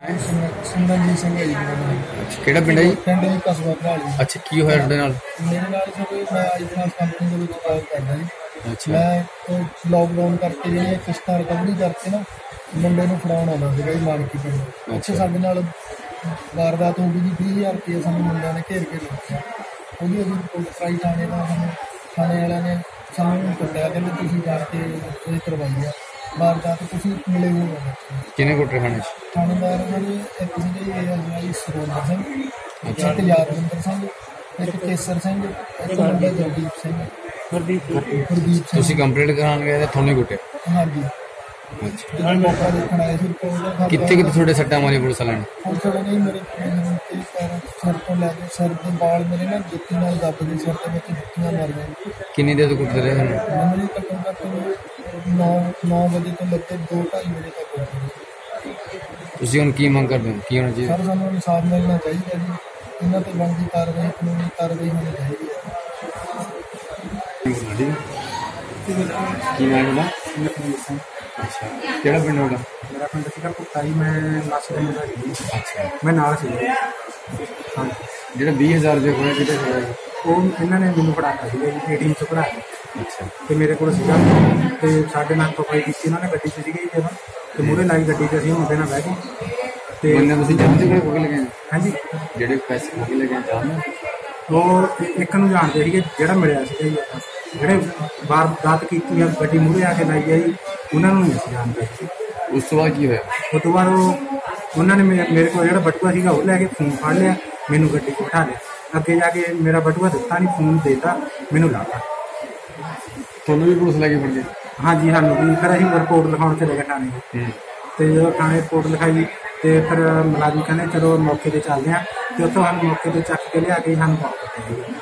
सिमरनजीत सिंह है जी मेरा नाम। अच्छा ਕਿਹੜਾ ਪਿੰਡ ਹੈ ਜੀ? ਪਿੰਡ ਜੀ ਕਸਬਾ ਭਰਾਲੀ। ਅੱਛਾ ਕੀ ਹੋਇਆ ਤੁਹਾਡੇ ਨਾਲ? ਮੇਰੇ ਨਾਲ ਸਰ ਮੈਂ ਆਈਫਾਸ ਕੰਪਨੀ ਦੇ ਵਿੱਚ ਜੌਬ ਕਰਦਾ ਜੀ। ਅੱਛਾ ਮੈਂ ਲਾਕਡਾਊਨ ਕਰਕੇ ਜਿਹੜੀਆਂ ਕਿਸ਼ਤਾਂ ਰਿਕਵਰੀ ਕਰਕੇ ਨਾ ਮੁੰਡੇ ਨੂੰ ਫੜਾਉਣ ਆਉਂਦਾ ਸੀਗਾ ਜੀ ਮਾਨਕੀ ਪਿੰਡ। ਉੱਥੇ ਸਾਡੇ ਨਾਲ ਵਾਰਦਾਤ ਹੋ ਗਈ ਜੀ। 20,000 ਰੁਪਏ ਸਾਨੂੰ ਮੁੰਡਿਆਂ ਨੇ ਘੇਰ ਕੇ ਲੈ ਲਿਆ। ਉਹਦੀ ਅਸੀਂ ਰਿਪੋਰਟ ਕਰਾਈ ਥਾਣੇ ਦਾ। ਸਾਨੂੰ ਥਾਣੇ ਵਾਲਿਆਂ ਨੇ ਸਾਨੂੰ ਕੁੱਟਿਆ, ਕਹਿੰਦੇ ਤੁਸੀਂ ਜਾ ਕੇ ਇਹ ਕਰਵਾਈ ਆ ਵਾਰਦਾਤ, ਤੁਸੀਂ ਮਿਲੇ ਹੋ। ਕਿਹਨੇ ਕੁੱਟੇ ਖਾਣੇ ਚ? ਥਾਣੇਦਾਰ ਮੇਰੇ ਇੱਕ ਸੀਗੇ ਜੀ ਸਰੋਨਾ ਸਿੰਘ, ਇੱਕ ਯਾਦਵਿੰਦਰ ਸਿੰਘ, ਇੱਕ ਕੇਸਰ ਸਿੰਘ, ਇੱਕ ਮੁੰਡਾ ਜਗਦੀਪ ਸਿੰਘ। ਗੁਰਦੀਪ ਸਿੰਘ। ਤੁਸੀਂ ਕੰਪਲੇਂਟ ਕਰਾਉਣ ਗਏ ਤਾਂ ਤੁਹਾਨੂੰ ਕੁੱਟਿਆ? ਹਾਂਜੀ। ਅੱਛਾ ਜਦੋਂ ਮੌਕਾ ਦੇਖਣ ਆਏ ਸੀ ਕਿੱਥੇ ਕਿੱਥੇ ਤੁਹਾਡੇ ਸੱਟਾਂ ਮਾਰੀ ਪੁਲਿਸ ਵਾਲਿਆਂ ਨੇ? ਪੁਲਿਸ ਵਾਲੇ ਨੇ ਮੇਰੇ ਪੈਰ ਸਿਰ ਤੋਂ ਲੈ ਕੇ ਸਿਰ ਦੇ ਵਾਲ ਮੇਰੇ ਨਾ ਜੁੱਤੀ ਨਾਲ ਦੱਬਦੇ, ਸਿਰ ਦੇ ਵਿੱਚ ਜੁੱਤੀਆਂ ਮਾਰੀਆਂ। ਕਿੰਨੀ ਦੇਰ ਤੋਂ ਕੁੱਟਦੇ ਰਹੇ ਤੁਹਾਨੂੰ? ਮੈਨੂੰ ਘੱਟੋ ਘੱਟ 9 ਵਜੇ ਤੋਂ ਲੈ ਕੇ 2-2:30 ਵਜੇ ਤੱਕ ਕੁੱਟਦੇ। ਤੁਸੀਂ ਹੁਣ ਕੀ ਮੰਗ ਕਰਦੇ ਹੋ, ਕੀ ਹੋਣਾ ਚਾਹੀਦਾ? ਸਰ ਸਾਨੂੰ ਇਨਸਾਫ ਮਿਲਣਾ ਚਾਹੀਦਾ ਜੀ। ਇਹਨਾਂ ਤੇ ਬਣਦੀ ਕਾਰਵਾਈ, ਕਾਨੂੰਨੀ ਕਾਰਵਾਈ ਹੋਣੀ ਚਾਹੀਦੀ ਹੈ। ਕੀ ਨਾਮ ਹੈ? ਲਖਵੀਰ ਸਿੰਘ। ਅੱਛਾ ਕਿਹੜਾ ਪਿੰਡ ਤੁਹਾਡਾ? ਮੇਰਾ ਪਿੰਡ ਸੀਗਾ ਪੁੱਤਾ ਜੀ। ਮੈਂ ਮਾਸੀ ਦਾ ਮੁੰਡਾ ਸੀ। ਅੱਛਾ ਮੈਂ ਨਾਲ ਸੀ। ਹਾਂ ਜਿਹੜਾ 20,000 ਰੁਪਏ ਹੋਇਆ ਕਿਤੇ ਹੋਇਆ? ਉਹ ਇਹਨਾਂ ਨੇ ਮੈਨੂੰ ਫੜਾਤਾ ਸੀਗਾ ਜੀ, ਏਟੀਐਮ 'ਚ ਫੜਾ ਕੇ। ਅੱਛਾ ਤੇ ਮੇਰੇ ਕੋਲ ਸੀਗਾ ਤੇ ਸਾਡੇ ਨਾਲ ਪਕਾਈ ਕੀਤੀ ਉਹਨਾਂ ਨੇ ਗੱਡੀ 'ਚ ਸੀਗੀ ਜੀ ਜਦੋਂ, ਤੇ ਮੂਹਰੇ ਲਾਈ ਗੱਡੀ 'ਚ ਅਸੀਂ ਮੁੰਡੇ ਨਾਲ ਬਹਿ ਗਏ। ਤੇ ਬੰਦੇ ਤੁਸੀਂ ਜਾਣਦੇ ਕਿਹੜੇ ਕੋਲ ਲਗੇ? ਹਾਂਜੀ ਜਿਹੜੇ ਪੈਸੇ ਕੋਲ ਲਗੇ ਜਾਣਦੇ? ਉਹ ਇੱਕ ਨੂੰ ਜਾਣਦੇ ਸੀਗੇ ਜਿਹੜਾ ਮਿਲਿਆ ਸੀਗਾ ਜੀ। ਆਪਾਂ ਜਿਹੜੇ ਵਾਰਦਾਤ ਕੀਤੀ ਆ ਗੱਡੀ ਮੂਹਰੇ ਆ ਕੇ ਲਾਈ ਆ ਜੀ, ਉਹਨਾਂ ਨੂੰ ਨਹੀਂ ਅਸੀਂ ਜਾਣਦੇ। ਉਸ ਤੋਂ ਬਾਅਦ ਕੀ ਹੋਇਆ? ਉਸ ਤੋਂ ਬਾਅਦ ਉਹਨਾਂ ਨੇ ਮੇਰੇ ਕੋਲ ਜਿਹੜਾ ਬਟੂਆ ਸੀਗਾ ਉਹ ਲੈ ਕੇ ਫੋਨ ਫੜ ਲਿਆ, ਮੈਨੂੰ ਗੱਡੀ 'ਚ ਬਿਠਾ ਲਿਆ। ਅੱਗੇ ਜਾ ਕੇ ਮੇਰਾ ਬਟੂਆ ਦਿੱਤਾ ਨਹੀਂ, ਫੋਨ ਦੇਤਾ, ਮੈਨੂੰ ਲਾਤਾ। ਤੁਹਾਨੂੰ ਵੀ ਪੁਲਿਸ ਲੈ ਕੇ ਫੜ ਗਈ? ਹਾਂਜੀ ਸਾਨੂੰ ਵੀ। ਫਿਰ ਅਸੀਂ ਰਿਪੋਰਟ ਲਿਖਾਉਣ ਚਲੇ ਗਏ ਥਾਣੇ। ਤੇ ਜਦੋਂ ਥਾਣੇ ਰਿਪੋਰਟ ਲਿਖਾਈ ਤੇ ਫਿਰ ਮੁਲਾਜ਼ਮ ਕਹਿੰਦੇ ਚਲੋ ਮੌਕੇ 'ਤੇ ਚੱਲਦੇ ਹਾਂ। ਤੇ ਉੱਥੋਂ ਸਾਨੂੰ ਮੌਕੇ 'ਤੇ ਚੱਕ ਕੇ ਲਿਆ ਕੇ ਸਾਨੂੰ ਵਾਪਸ